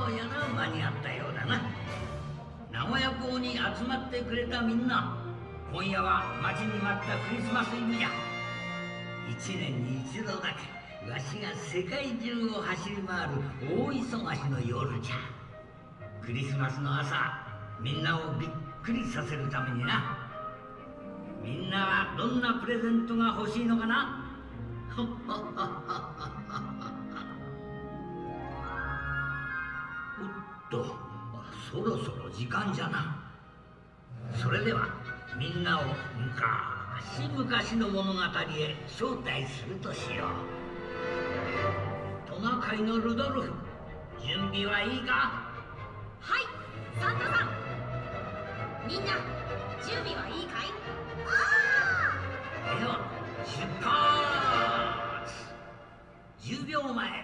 うやら間に合ったようだな。名古屋港に集まってくれたみんな、今夜は待ちに待ったクリスマスイブじゃ。1年に一度だけわしが世界中を走り回る大忙しの夜じゃ。クリスマスの朝、みんなをびっくりさせるためにな。みんなはどんなプレゼントが欲しいのかな。おっと、そろそろ時間じゃな。それではみんなを昔々の物語へ招待するとしよう。トナカイのルドルフ、準備はいいか。 はい、サンタさん。みんな準備はいいかい。 では出発。10秒前。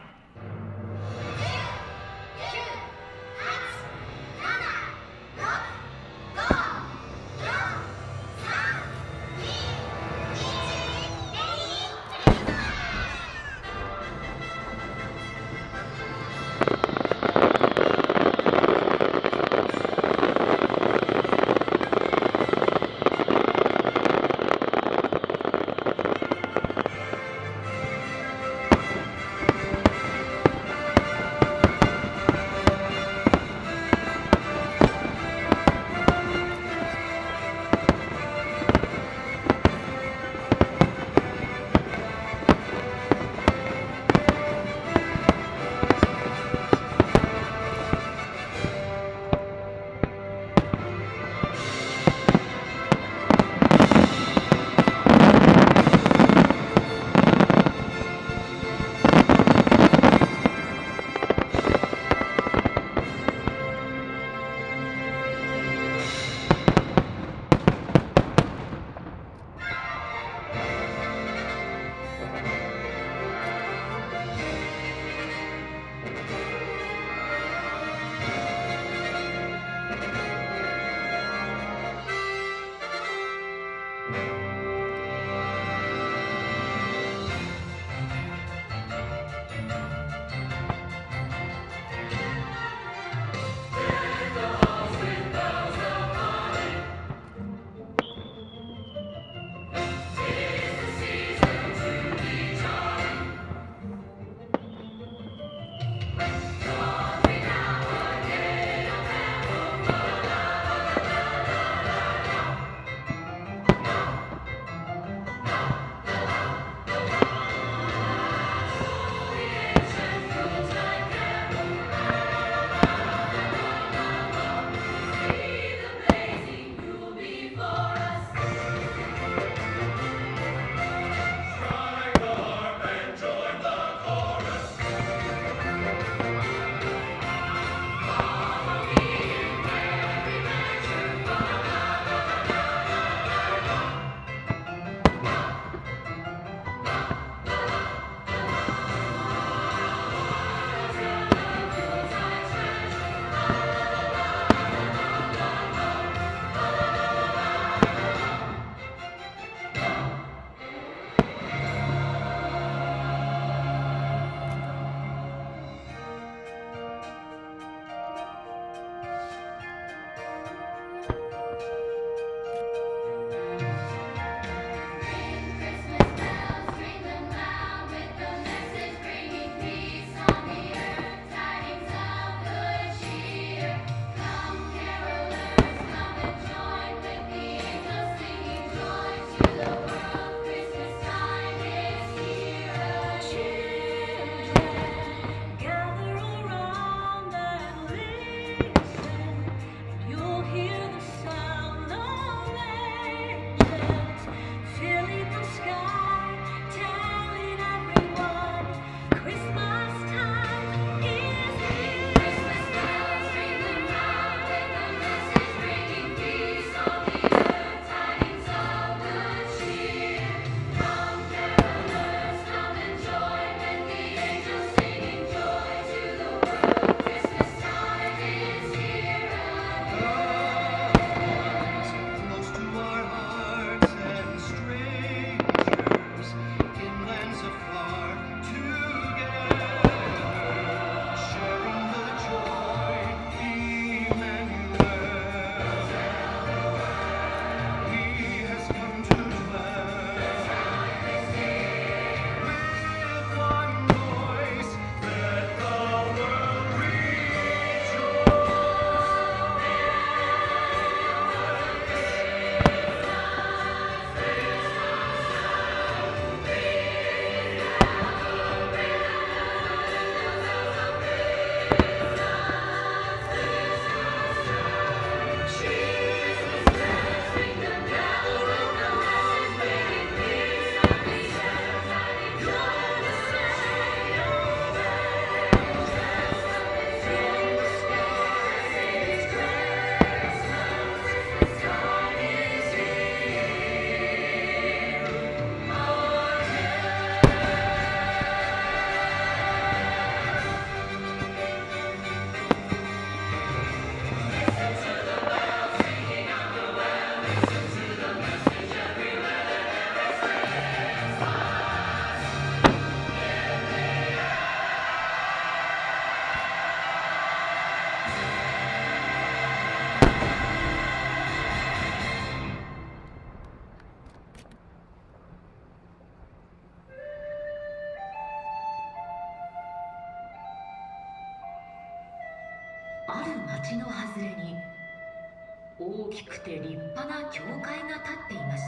ある町の外れに大きくて立派な教会が建っていました。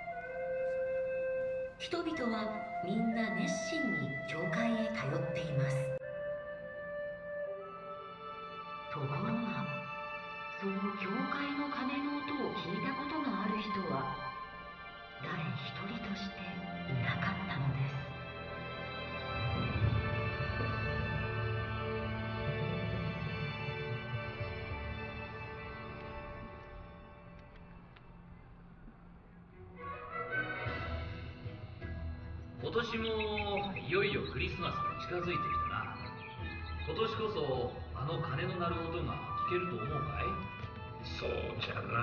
人々はみんな熱心に教会へ通っています。ところがその教会の鐘の音を聞いたことがある人は誰一人としていなかったのです。 今年もいよいよクリスマスが近づいてきたな。今年こそあの鐘の鳴る音が聞けると思うかい？ そうじゃな。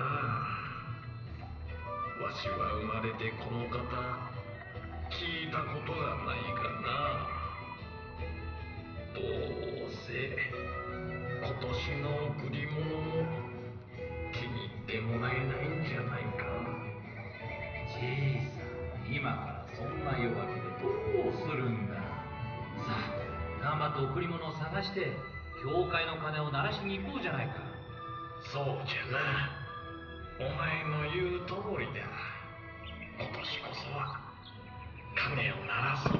わしは生まれてこの方聞いたことがないがな。どうせ今年の贈り物も気に入ってもらえないんじゃないか。 じいさん、今からそんな弱気でどうするんだ。さあ、頑張って贈り物を探して教会の鐘を鳴らしに行こうじゃないか。 そうじゃな。お前の言う通りだ。今年こそは鐘を鳴らそう。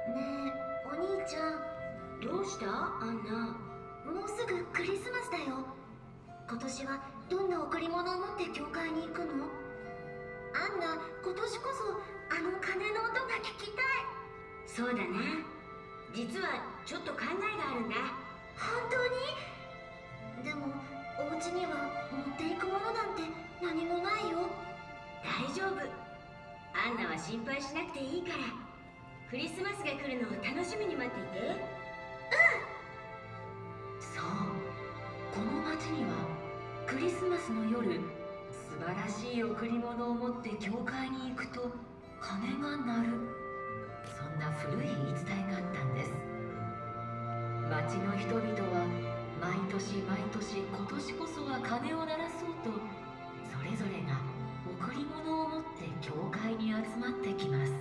ねえ、お兄ちゃん。 どうしたアンナ？ もうすぐクリスマスだよ。今年はどんな贈り物を持って教会に行くの？アンナ、今年こそあの鐘の音が聞きたい。 そうだな。実はちょっと考えがあるんだ。 本当に？でもお家には持っていくものなんて何もないよ。 大丈夫。アンナは心配しなくていいから。クリスマスが来るのを楽しみに待っていて。そう、この町にはクリスマスの夜、素晴らしい贈り物を持って教会に行くと鐘が鳴る、そんな古い言い伝えがあったんです。町の人々は毎年毎年今年こそは鐘を鳴らそうと、それぞれが贈り物を持って教会に集まってきます。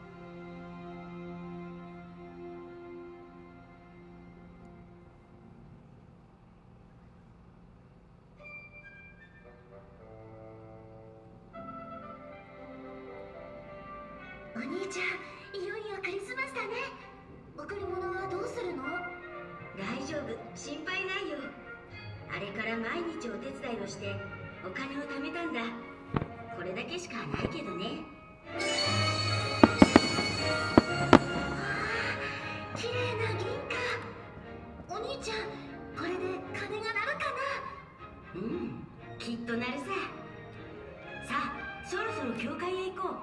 お兄ちゃん、いよいよクリスマスだね。贈り物はどうするの？ 大丈夫、心配ないよ。あれから毎日お手伝いをしてお金を貯めたんだ。これだけしかないけどね。 綺麗な銀貨。お兄ちゃん、これで鐘が鳴るかな？ うん、きっとなるさ。さあ、そろそろ教会へ行こう。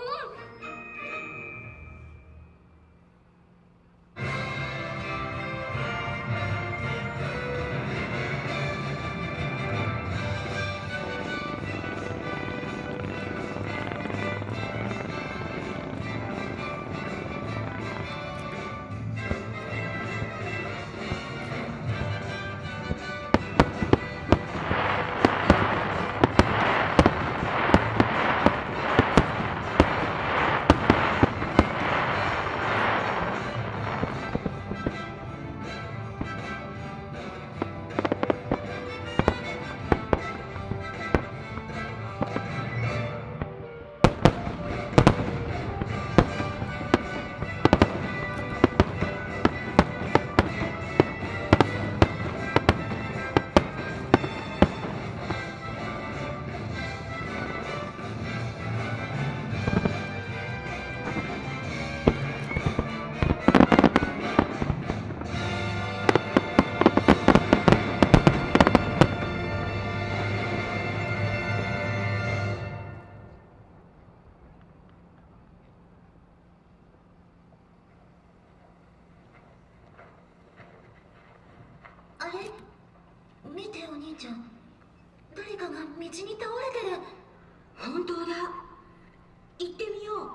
あれ？見てお兄ちゃん、誰かが道に倒れてる。 本当だ。行ってみよう。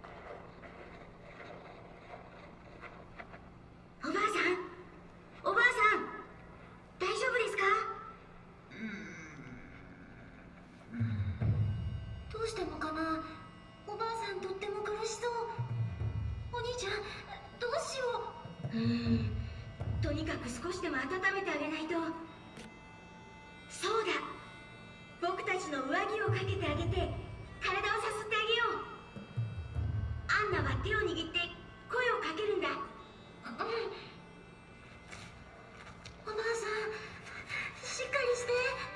おばあさん、おばあさん、大丈夫ですか？ どうしたのかな？おばあさんとっても苦しそう。お兄ちゃん、どうしよう。 とにかく少しでも温めてあげないと。そうだ、僕たちの上着をかけてあげて体をさすってあげよう。アンナは手を握って声をかけるんだ。 おばあさん、しっかりして。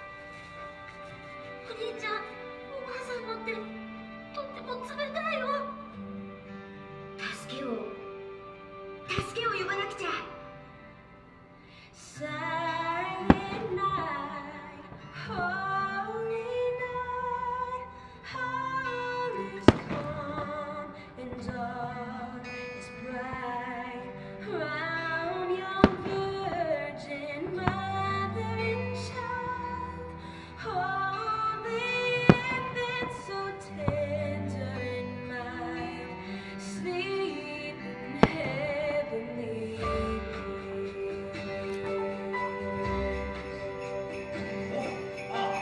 お兄ちゃん、おばあさんの手とっても冷たいよ。 助けを呼ばなくちゃ。Silent night, holy night, all is calm and all is bright round your virgin mother and child. Oh, the infant so tender and mild, sleep in heavenly peace.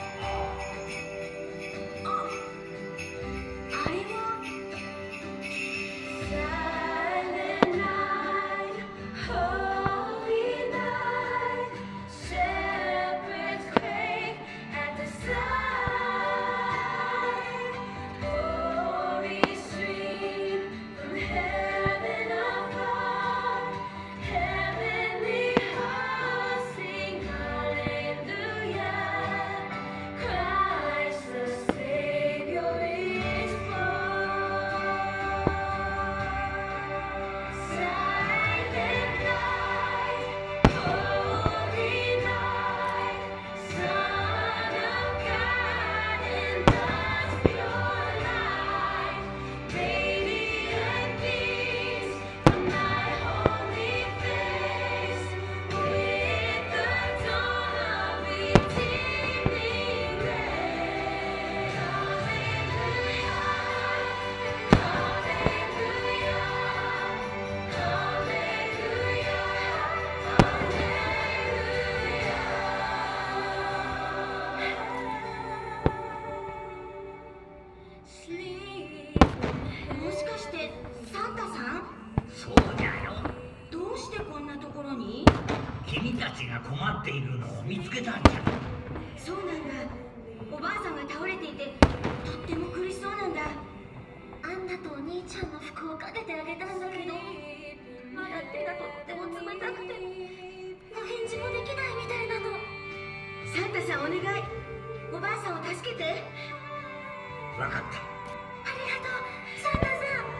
君たちが困っているのを見つけたんじゃ。 そうなんだ。おばあさんが倒れていてとっても苦しそうなんだ。アンナとお兄ちゃんの服をかけてあげたんだけど、まだ手がとっても冷たくてお返事もできないみたいなの。サンタさんお願い、おばあさんを助けて。 分かった。 ありがとうサンタさん。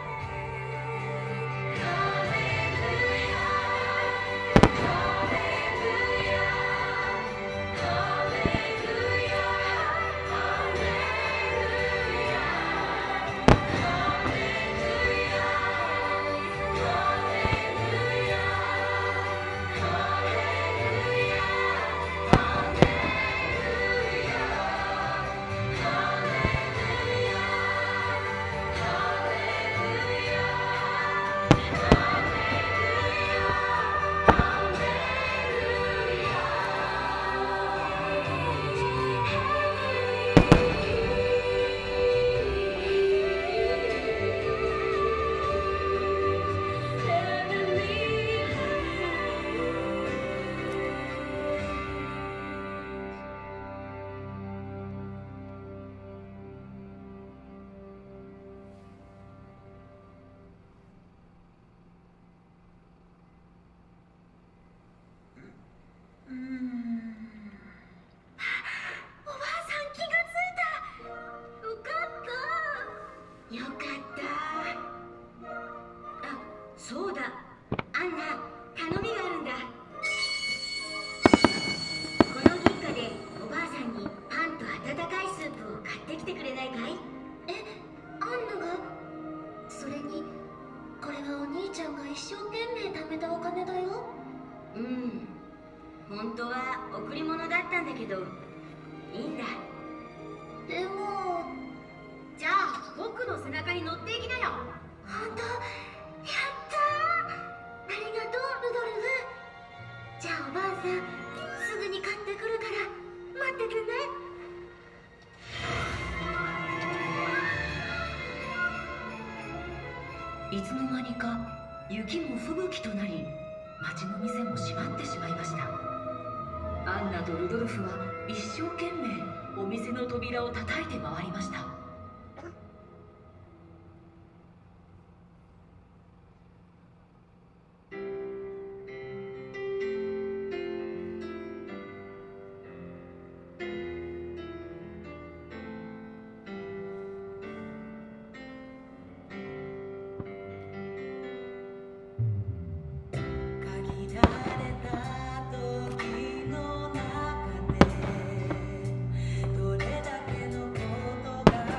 そうだ、アンナ、頼みがあるんだ。この銀貨でおばあさんにパンと温かいスープを買ってきてくれないかい？アンナが？それに、これはお兄ちゃんが一生懸命貯めたお金だよ。本当は贈り物だったんだけど、いいんだ。でも、じゃあ僕の背中に乗っていきなよ。本当？やったー！ありがとう、ルドルフ。じゃあおばあさん、すぐに買ってくるから待っててね。 いつの間にか雪も吹雪となり、町の店も閉まってしまいました。アンナとルドルフは一生懸命お店の扉を叩いて回りました。 どれだけのことが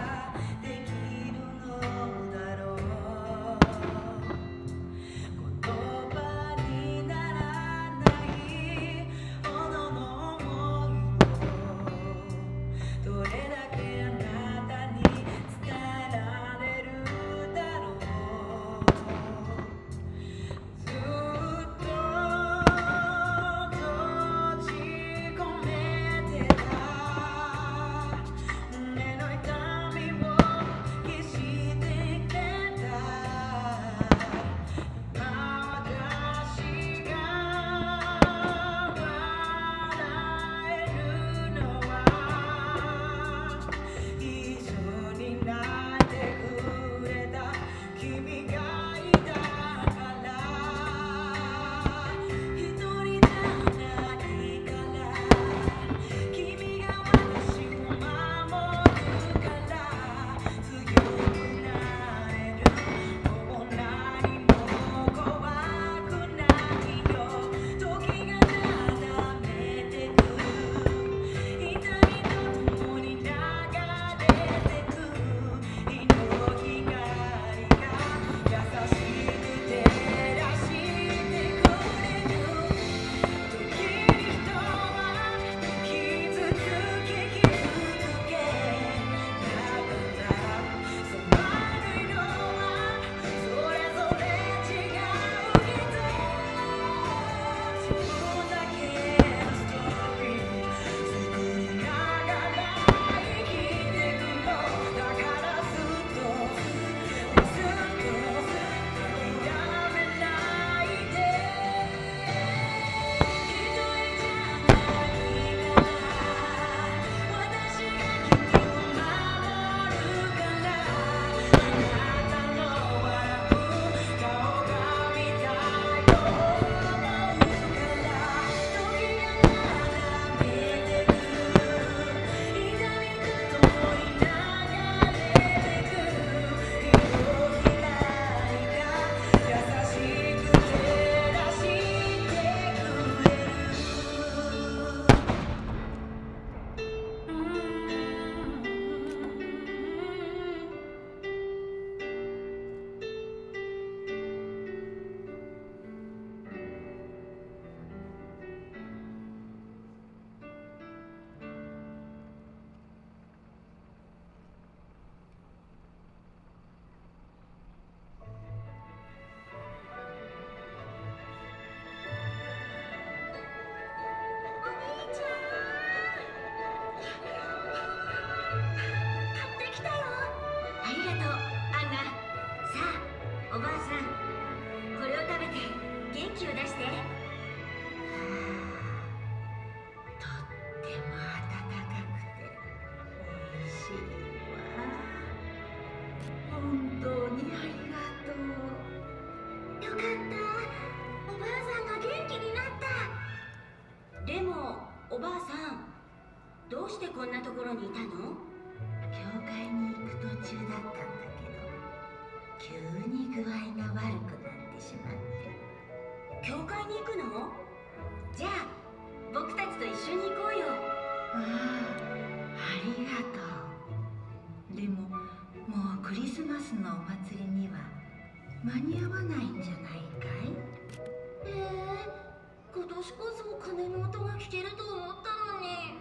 おばあさん、どうしてこんなところにいたの？ 教会に行く途中だったんだけど、急に具合が悪くなってしまって。 教会に行くの？じゃあ僕たちと一緒に行こうよ。 ありがとう。でももうクリスマスのお祭りには間に合わないんじゃないかい？ 今年こそ鐘の音が聞けると思ったのに。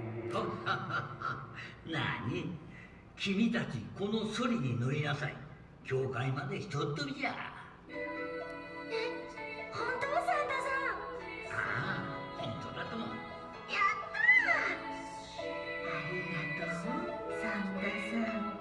なに、君たちこのソリに乗りなさい。教会までひとっ飛びじゃ。 本当？サンタさん。 ああ、本当だとも。 やったありがとう、サンタさん。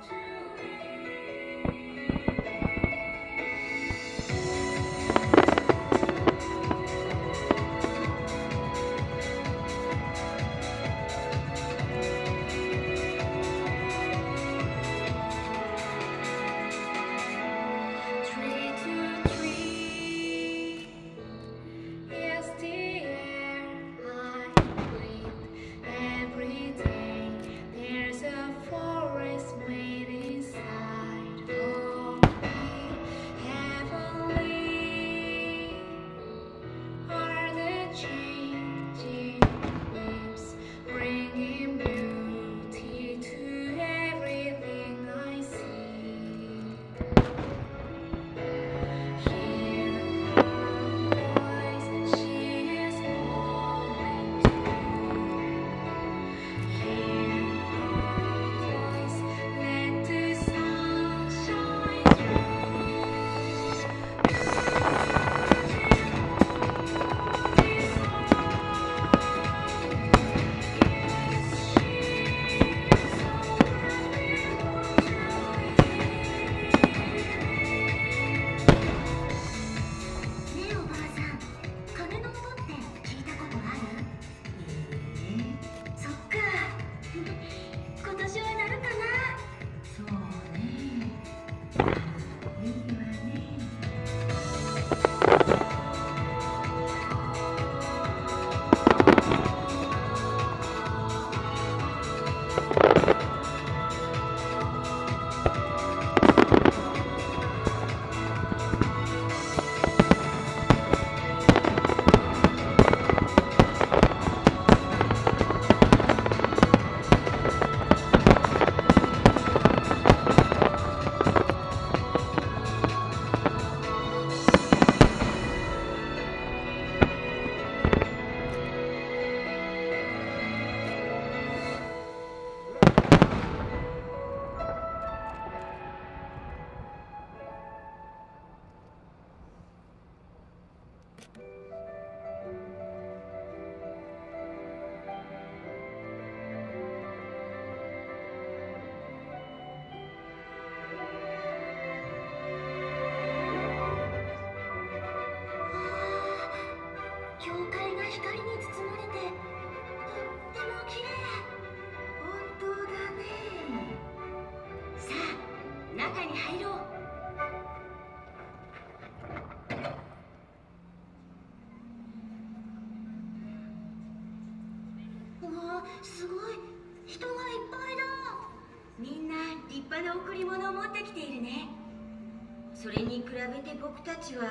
すごい、人がいっぱいだ。みんな立派な贈り物を持ってきているね。それに比べて僕たちは。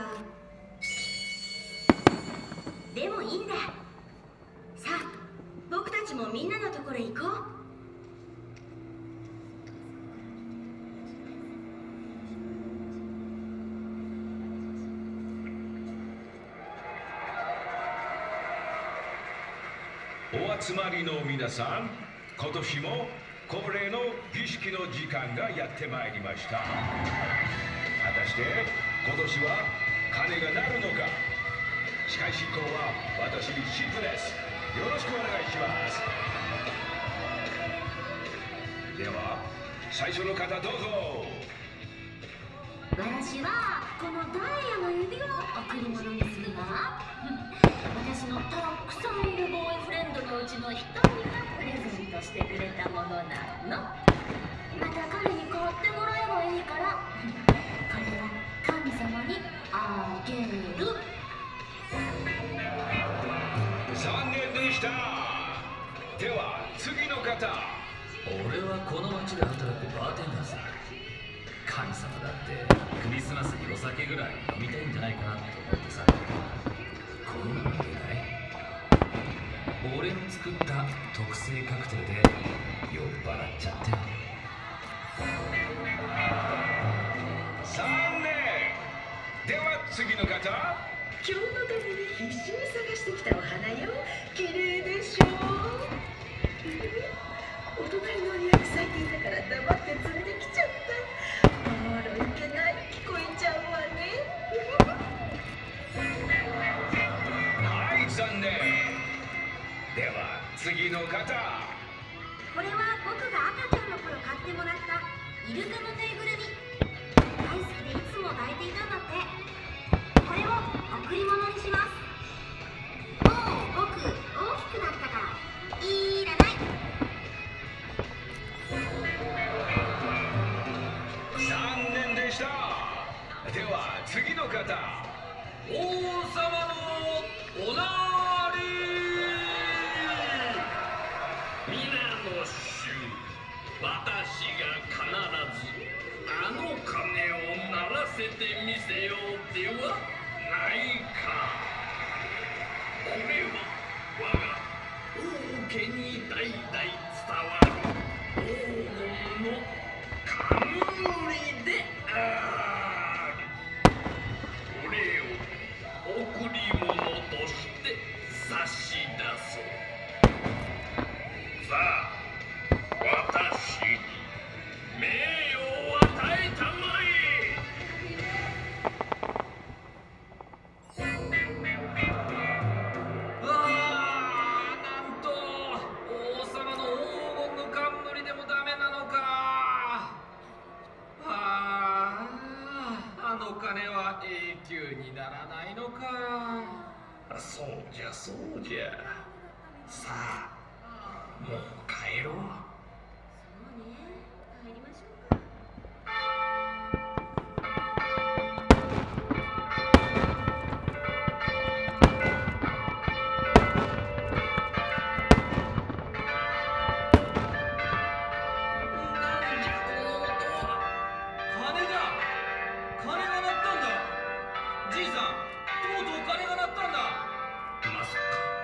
でもいいんだ。さあ、僕たちもみんなのところへ行こう。 お集まりの皆さん、今年も恒例の儀式の時間がやってまいりました。果たして今年は鐘が鳴るのか。司会進行は私シップです。よろしくお願いします。では最初の方どうぞ。 私はこのダイヤの指を贈り物にするわ。私のたくさんいるボーイフレンドのうちの一人がプレゼントしてくれたものなの。また彼に買ってもらえばいいから、これは神様にあげる。 残念でした。 俺はこの町で働くバーテンダーさ。神様だってクリスマスにお酒ぐらい飲みたいんじゃないかなと思ってさ。こんなのでない？俺の作った特製カクテルで酔っ払っちゃってよ。 残念。では次の方。 今日のために必死に探してきたお花よ。綺麗でしょ。お隣のお庭に咲いていたから黙って連れてきちゃった。あら、いけない、聞こえちゃうわね。 はい、残念。では次の方。 これは僕が赤ちゃんの頃買ってもらったイルカのぬいぐるみ。大好きでいつも抱いていたんだって。これを贈り物にします。もう僕大きくなったからいらない。 残念でした。では次の方。 王様のおなり。 皆の衆、私が必ずあの鐘を鳴らせてみせようではないか。これは我が王家に代々伝わる黄金の冠である。これを贈り物として差し出そう。さあ、私に名誉を与えたまえ。 なんと王様の黄金の冠でもダメなのか。あの鐘は永久にならないのか。 そうじゃそうじゃ。さあ、もう帰ろう。 そうね、帰りましょうか。 なんじゃこの音は。 鐘だ。鐘が鳴ったんだ。じいさん、とうとう鐘が鳴ったんだ。 まさか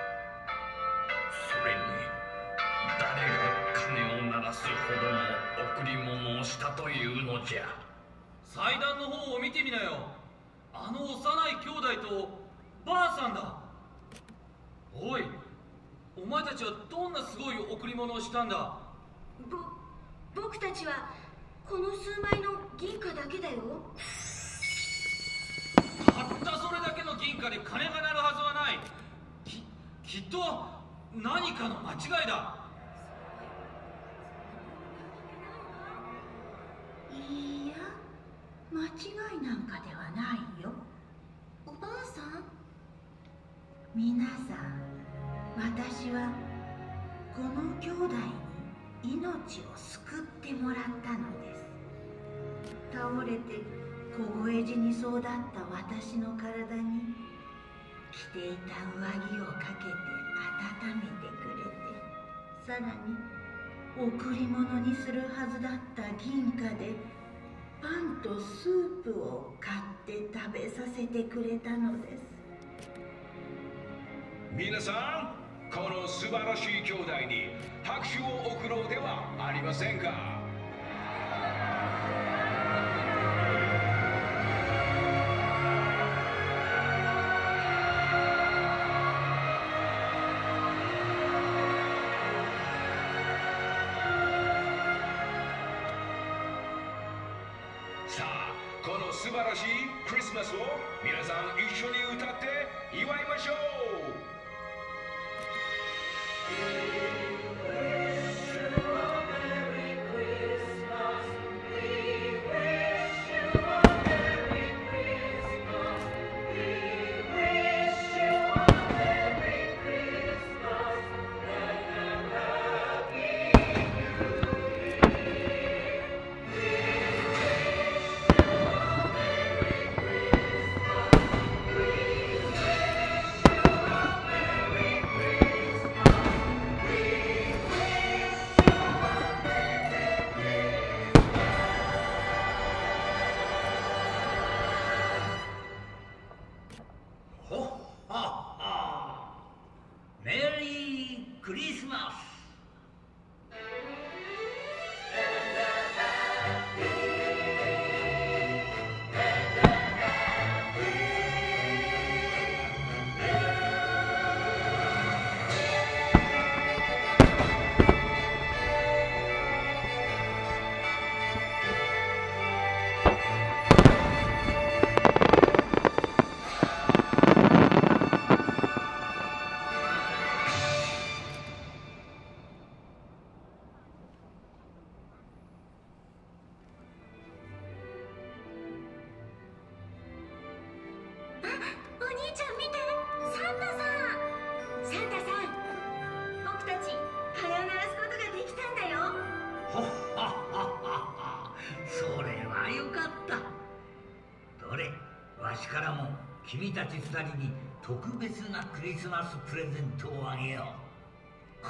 それに誰が鐘を鳴らすほどの贈り物をしたというのじゃ。 祭壇の方を見てみなよ。あの幼い兄弟とばあさんだ。おい、お前たちはどんなすごい贈り物をしたんだ。 僕たちはこの数枚の銀貨だけだよ。 たったそれだけの銀貨で鐘が鳴るはずはない。きっと何かの間違いだ。 いいや、間違いなんかではないよ。 おばあさん、 皆さん、私はこの兄弟に命を救ってもらったのです。倒れて凍え死にそうだった私の体に着ていた上着をかけて温めてくれて、さらに贈り物にするはずだった銀貨でパンとスープを買って食べさせてくれたのです。 皆さん、この素晴らしい兄弟に拍手を送ろうではありませんか。さあ、この素晴らしいクリスマスを皆さん一緒に歌って祝いましょう。 ほっはっは。メリークリスマス。君たち2人に特別なクリスマスプレゼントをあげよう。 本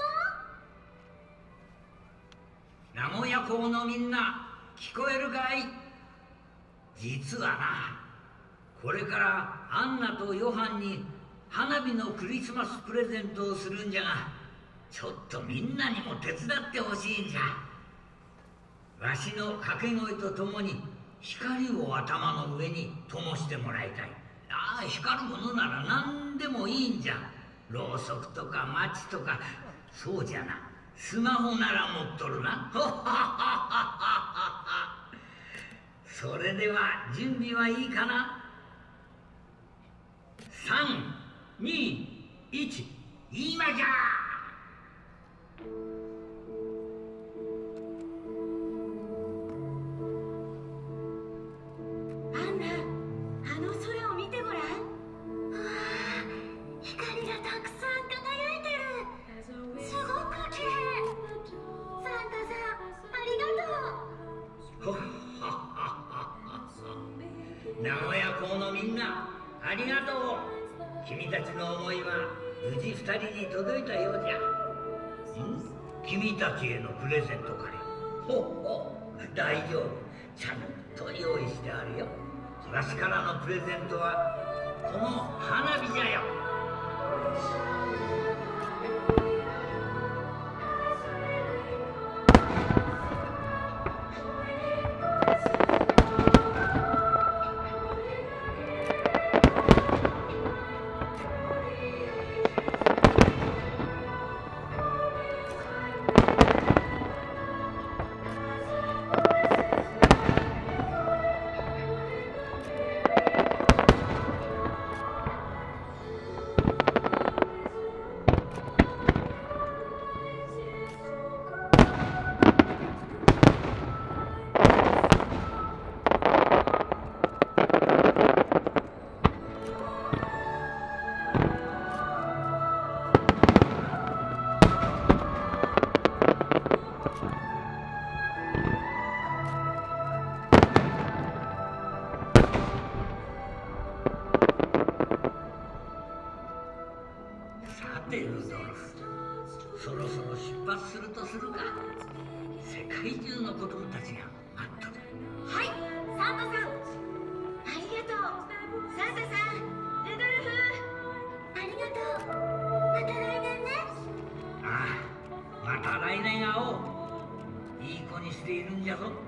当？名古屋港のみんな聞こえるかい？実はな、これからアンナとヨハンに花火のクリスマスプレゼントをするんじゃが、ちょっとみんなにも手伝ってほしいんじゃ。わしの掛け声とともに光を頭の上に灯してもらいたい。ああ、光るものなら何でもいいんじゃ。ろうそくとかマッチとか、そうじゃな、スマホなら持っとるな。それでは準備はいいかな。3、2、1、今じゃ。名古屋港のみんな、ありがとう。君たちの思いは無事2人に届いたようじゃ。君たちへのプレゼントかね。ほっほ、大丈夫。ちゃんと用意してあるよ。わしからのプレゼントはこの花火じゃよ。ルドルフ、そろそろ出発するとするか。世界中の子供たちが待っとる。 はい、サンタさん、ありがとう。サンタさん、ルドルフ、ありがとう。また来年ね。 ああ、また来年会おう。いい子にしているんじゃぞ。